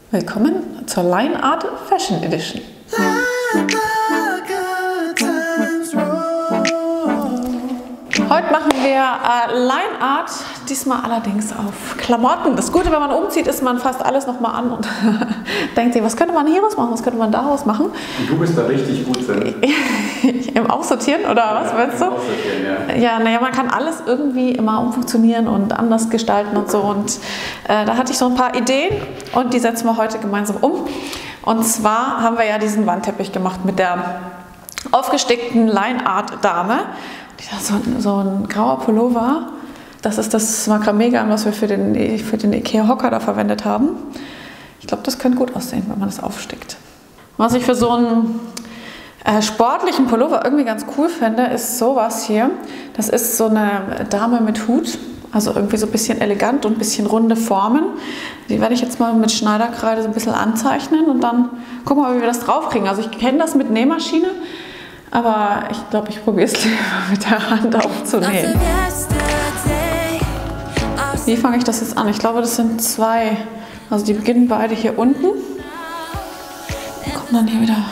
Willkommen zur Line Art Fashion Edition. Heute machen wir Line Art, diesmal allerdings auf Klamotten. Das Gute, wenn man umzieht, ist, man fasst alles nochmal an und denkt sich, was könnte man hier machen, was könnte man daraus machen. Und du bist da richtig gut drin. Im Aussortieren oder ja, was willst du? Im Aussortieren, ja. Naja, man kann alles irgendwie immer umfunktionieren und anders gestalten und so. Und da hatte ich so ein paar Ideen und die setzen wir heute gemeinsam um. Und zwar haben wir ja diesen Wandteppich gemacht mit der aufgestickten Line Art Dame. So ein grauer Pullover, das ist das Makramee-Garn, was wir für den Ikea Hocker da verwendet haben. Ich glaube, das könnte gut aussehen, wenn man das aufstickt. Was ich für so einen sportlichen Pullover irgendwie ganz cool finde, ist sowas hier. Das ist so eine Dame mit Hut, also irgendwie so ein bisschen elegant und ein bisschen runde Formen. Die werde ich jetzt mal mit Schneiderkreide so ein bisschen anzeichnen und dann gucken wir mal, wie wir das draufkriegen. Also ich kenne das mit Nähmaschine. Aber ich glaube, ich probiere es lieber mit der Hand aufzunähen. Wie fange ich das jetzt an? Ich glaube, das sind zwei. Also die beginnen beide hier unten. Und kommen dann hier wieder.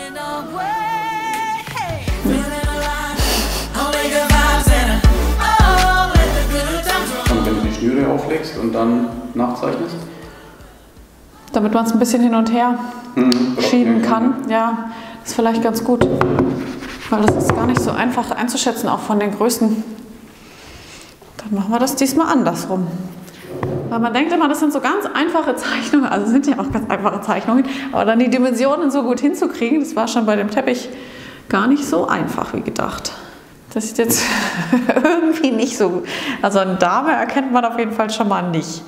Und wenn du die Schnüre auflegst und dann nachzeichnest? Damit man es ein bisschen hin und her schieben kann. Ja, ist vielleicht ganz gut. Weil das ist gar nicht so einfach einzuschätzen, auch von den Größen. Dann machen wir das diesmal andersrum. Weil man denkt immer, das sind so ganz einfache Zeichnungen, also sind ja auch ganz einfache Zeichnungen, aber dann die Dimensionen so gut hinzukriegen, das war schon bei dem Teppich gar nicht so einfach wie gedacht. Das sieht jetzt irgendwie nicht so gut. Also eine Dame erkennt man auf jeden Fall schon mal nicht.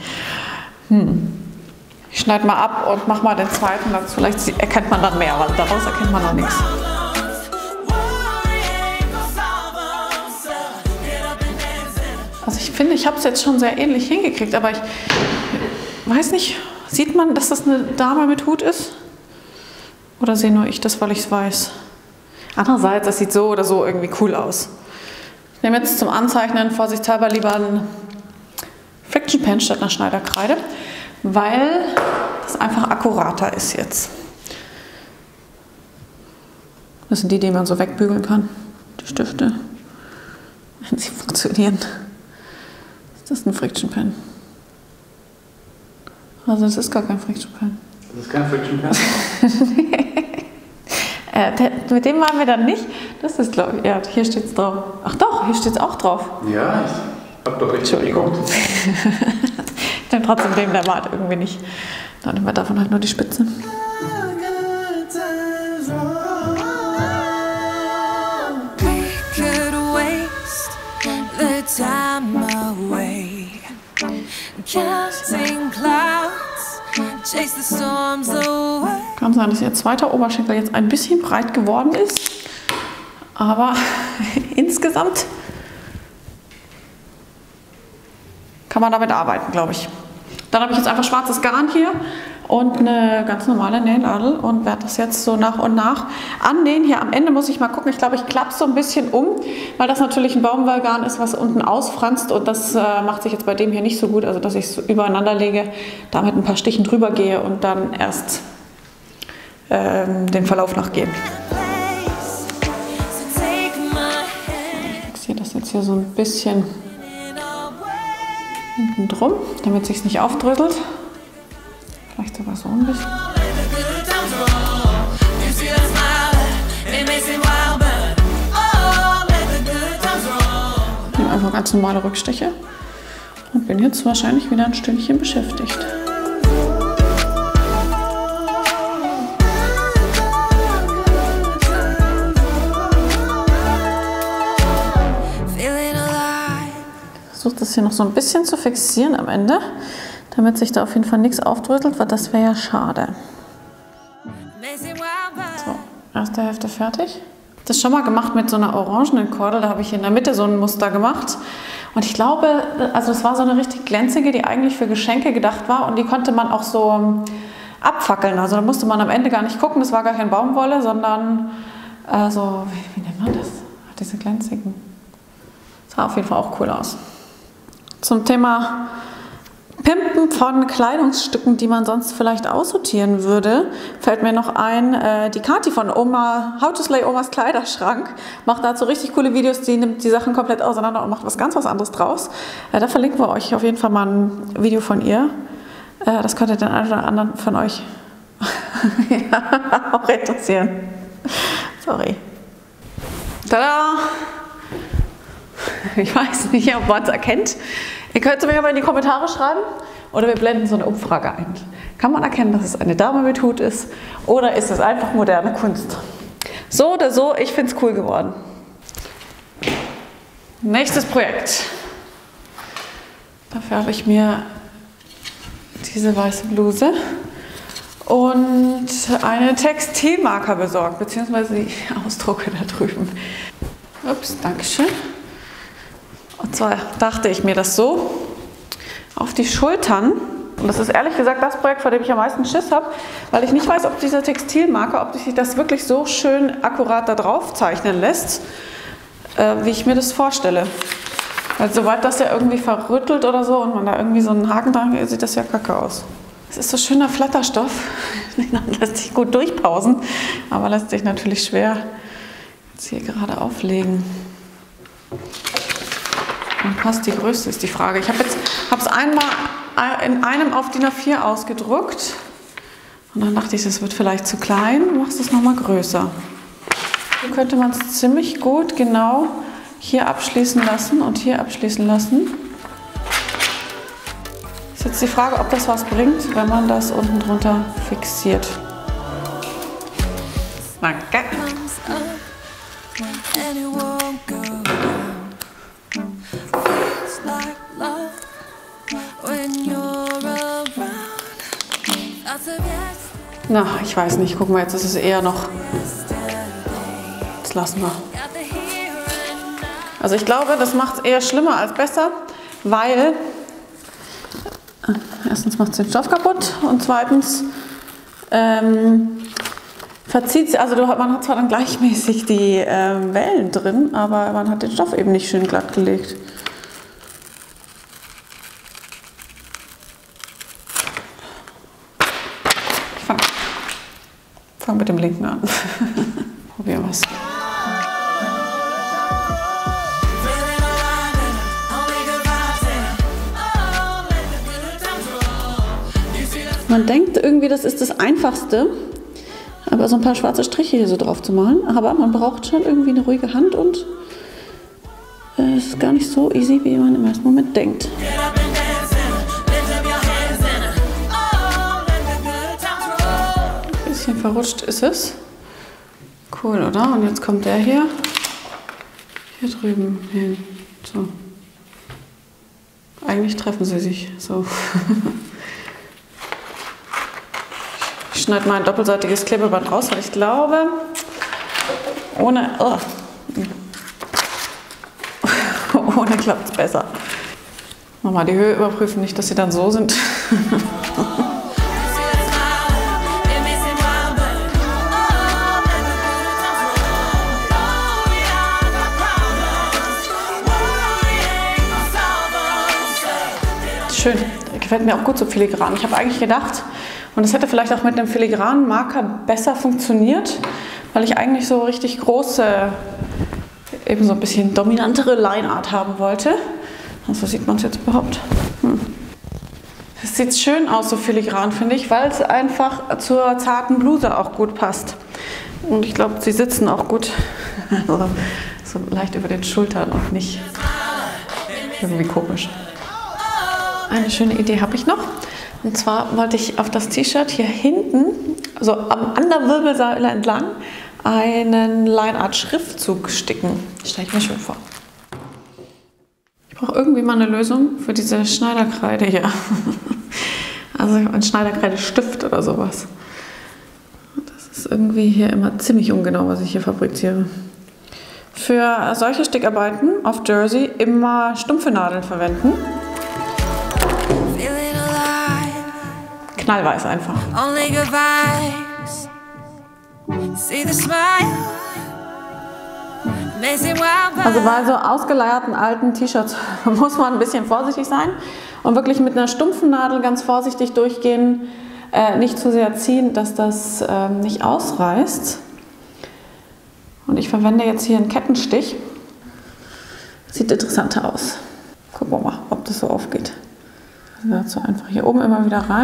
Ich schneide mal ab und mache mal den zweiten, dann vielleicht erkennt man dann mehr, weil daraus erkennt man noch nichts. Also ich finde, ich habe es jetzt schon sehr ähnlich hingekriegt, aber ich weiß nicht, sieht man, dass das eine Dame mit Hut ist? Oder sehe nur ich das, weil ich es weiß? Andererseits, das sieht so oder so irgendwie cool aus. Ich nehme jetzt zum Anzeichnen vorsichtshalber lieber einen Friction Pen statt einer Schneiderkreide, weil das einfach akkurater ist jetzt. Das sind die man so wegbügeln kann, die Stifte, wenn sie funktionieren. Das ist ein Friction Pen. Also das ist gar kein Friction Pen. Das ist kein Friction Pen? Mit dem waren wir dann nicht. Das ist, glaube ich, ja, hier steht es drauf. Ach doch, hier steht es auch drauf. Ja, ich habe doch richtig. Entschuldigung. Ich nehme trotzdem den, der war irgendwie nicht. Dann nehmen wir davon halt nur die Spitze. Kann sein, dass Ihr zweiter Oberschenkel jetzt ein bisschen breit geworden ist, aber insgesamt kann man damit arbeiten, glaube ich. Dann habe ich jetzt einfach schwarzes Garn hier und eine ganz normale Nähnadel und werde das jetzt so nach und nach annähen. Hier am Ende muss ich mal gucken, ich glaube, ich klappe so ein bisschen um, weil das natürlich ein Baumwollgarn ist, was unten ausfranst und das macht sich jetzt bei dem hier nicht so gut, also dass ich es übereinander lege, damit ein paar Stichen drüber gehe und dann erst den Verlauf nachgehe. Ich fixiere das jetzt hier so ein bisschen hinten drum, damit es sich nicht aufdröselt. Vielleicht sogar so ein bisschen. Ich nehme einfach ganz normale Rückstiche und bin jetzt wahrscheinlich wieder ein Stündchen beschäftigt. Ich versuche das hier noch so ein bisschen zu fixieren am Ende, damit sich da auf jeden Fall nichts aufdröselt, weil das wäre ja schade. So, erste Hälfte fertig. Das schon mal gemacht mit so einer orangenen Kordel, da habe ich in der Mitte so ein Muster gemacht. Und ich glaube, also es war so eine richtig glänzige, die eigentlich für Geschenke gedacht war und die konnte man auch so abfackeln. Also da musste man am Ende gar nicht gucken, das war gar kein Baumwolle, sondern so, wie nennt man das? Diese glänzigen. Sah auf jeden Fall auch cool aus. Zum Thema Pimpen von Kleidungsstücken, die man sonst vielleicht aussortieren würde, fällt mir noch ein, die Kathi von Oma, How to Slay Omas Kleiderschrank, macht dazu richtig coole Videos, die nimmt die Sachen komplett auseinander und macht was ganz anderes draus. Da verlinken wir euch auf jeden Fall mal ein Video von ihr. Das könnte den einen oder anderen von euch ja, auch interessieren. Sorry. Tada! Ich weiß nicht, ob man es erkennt. Ihr könnt es mir aber in die Kommentare schreiben oder wir blenden so eine Umfrage ein. Kann man erkennen, dass es eine Dame mit Hut ist oder ist es einfach moderne Kunst? So oder so, ich finde es cool geworden. Nächstes Projekt. Dafür habe ich mir diese weiße Bluse und einen Textilmarker besorgt, beziehungsweise die Ausdrucke da drüben. Ups, Dankeschön. Und zwar dachte ich mir das so, auf die Schultern, und das ist ehrlich gesagt das Projekt, vor dem ich am meisten Schiss habe, weil ich nicht weiß, ob dieser Textilmarker, ob sich das wirklich so schön akkurat da drauf zeichnen lässt, wie ich mir das vorstelle. Weil sobald das ja irgendwie verrüttelt oder so und man da irgendwie so einen Haken dran hat, sieht das ja kacke aus. Es ist so schöner Flatterstoff, den lässt sich gut durchpausen, aber lässt sich natürlich schwer jetzt hier gerade auflegen. Und passt die Größe, ist die Frage. Ich habe es einmal in einem auf DIN A4 ausgedruckt und dann dachte ich, das wird vielleicht zu klein, du machst es nochmal größer. So könnte man es ziemlich gut genau hier abschließen lassen und hier abschließen lassen. Ist jetzt die Frage, ob das was bringt, wenn man das unten drunter fixiert. Danke. Na, ich weiß nicht. Gucken wir, jetzt ist es eher noch... Das lassen wir. Also ich glaube, das macht es eher schlimmer als besser, weil erstens macht es den Stoff kaputt und zweitens verzieht es, also man hat zwar dann gleichmäßig die Wellen drin, aber man hat den Stoff eben nicht schön glatt gelegt. Ich fange mit dem linken an. Probieren wir es. Man denkt irgendwie, das ist das Einfachste, aber so ein paar schwarze Striche hier so drauf zu malen. Aber man braucht schon irgendwie eine ruhige Hand und es ist gar nicht so easy, wie man im ersten Moment denkt. Ein bisschen verrutscht ist es. Cool, oder? Und jetzt kommt der hier drüben hin. So. Eigentlich treffen sie sich so. Ich schneide mal ein doppelseitiges Klebeband raus, weil ich glaube, ohne klappt es besser. Nochmal die Höhe überprüfen, nicht, dass sie dann so sind. Schön, gefällt mir auch gut so filigran. Ich habe eigentlich gedacht, und es hätte vielleicht auch mit einem filigranen Marker besser funktioniert, weil ich eigentlich so richtig große, eben so ein bisschen dominantere Lineart haben wollte. Also sieht man es jetzt überhaupt. Es sieht schön aus, so filigran, finde ich, weil es einfach zur zarten Bluse auch gut passt. Und ich glaube, sie sitzen auch gut, also so leicht über den Schultern und nicht irgendwie komisch. Eine schöne Idee habe ich noch. Und zwar wollte ich auf das T-Shirt hier hinten, so an der Wirbelsäule entlang, einen Lineart-Schriftzug sticken. Stelle ich mir schön vor. Ich brauche irgendwie mal eine Lösung für diese Schneiderkreide hier. Also ein Schneiderkreidestift oder sowas. Das ist irgendwie hier immer ziemlich ungenau, was ich hier fabriziere. Für solche Stickarbeiten auf Jersey immer stumpfe Nadeln verwenden. Knallweiß einfach. Also bei so ausgeleierten alten T-Shirts muss man ein bisschen vorsichtig sein. Und wirklich mit einer stumpfen Nadel ganz vorsichtig durchgehen, nicht zu sehr ziehen, dass das nicht ausreißt. Und ich verwende jetzt hier einen Kettenstich. Sieht interessanter aus. Gucken wir mal, ob das so aufgeht. Also dazu einfach hier oben immer wieder rein.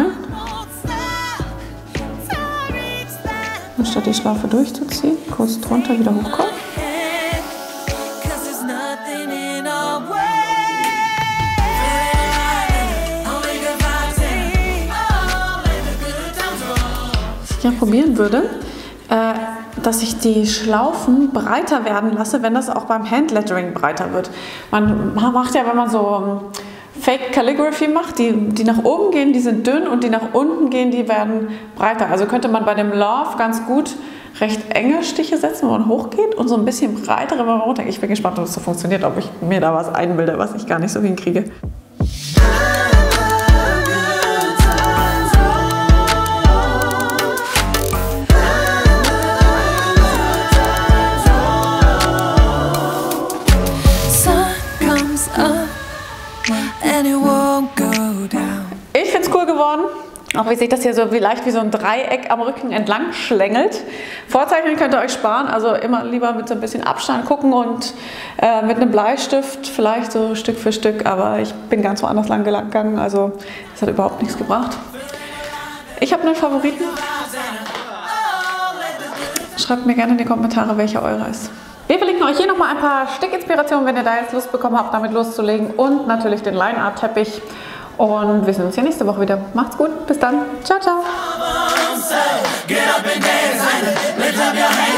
Und statt die Schlaufe durchzuziehen, kurz drunter wieder hochkommen. Was ich ja probieren würde, dass ich die Schlaufen breiter werden lasse, wenn das auch beim Handlettering breiter wird. Man macht ja, wenn man so Fake Calligraphy macht, die nach oben gehen, die sind dünn und die nach unten gehen, die werden breiter. Also könnte man bei dem Love ganz gut recht enge Stiche setzen, wo man hochgeht und so ein bisschen breitere, wenn man runtergeht. Ich bin gespannt, ob das so funktioniert, ob ich mir da was einbilde, was ich gar nicht so hinkriege. Ich finde es cool geworden, auch wie sich das hier so leicht wie so ein Dreieck am Rücken entlang schlängelt. Vorzeichnen könnt ihr euch sparen, also immer lieber mit so ein bisschen Abstand gucken und mit einem Bleistift vielleicht so Stück für Stück, aber ich bin ganz woanders lang gegangen, also das hat überhaupt nichts gebracht. Ich habe einen Favoriten. Schreibt mir gerne in die Kommentare, welcher eurer ist. Wir verlinken euch hier nochmal ein paar Stickinspirationen, wenn ihr da jetzt Lust bekommen habt, damit loszulegen, und natürlich den Line Art Teppich. Und wir sehen uns hier nächste Woche wieder. Macht's gut, bis dann. Ciao, ciao.